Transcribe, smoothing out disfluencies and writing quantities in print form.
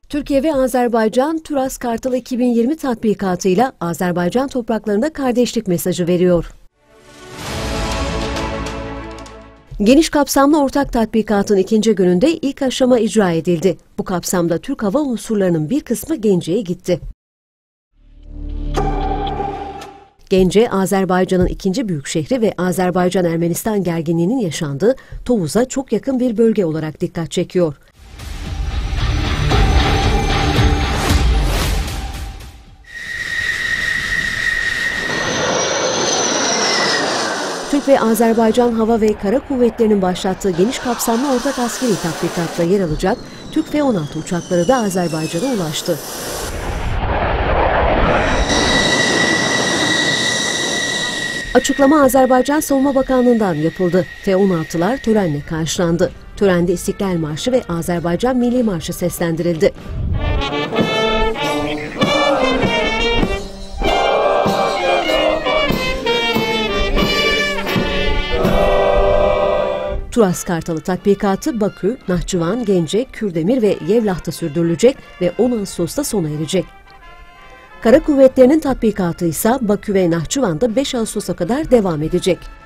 Türkiye ve Azerbaycan, TURAS Kartal 2020 tatbikatıyla Azerbaycan topraklarında kardeşlik mesajı veriyor. Geniş kapsamlı ortak tatbikatın ikinci gününde ilk aşama icra edildi. Bu kapsamda Türk hava unsurlarının bir kısmı Gence'ye gitti. Gence, Azerbaycan'ın ikinci büyük şehri ve Azerbaycan-Ermenistan gerginliğinin yaşandığı Tovuz'a çok yakın bir bölge olarak dikkat çekiyor. Türk ve Azerbaycan Hava ve Kara Kuvvetleri'nin başlattığı geniş kapsamlı ortak askeri tatbikatta yer alacak Türk F-16 uçakları da Azerbaycan'a ulaştı. Açıklama Azerbaycan Savunma Bakanlığı'ndan yapıldı. F-16'lar törenle karşılandı. Törende İstiklal Marşı ve Azerbaycan Milli Marşı seslendirildi. TURAS Kartalı tatbikatı Bakü, Nahçıvan, Gence, Kürdemir ve Yevlaht'ta sürdürülecek ve 10 Ağustos'ta sona erecek. Kara Kuvvetleri'nin tatbikatı ise Bakü ve Nahçıvan'da 5 Ağustos'a kadar devam edecek.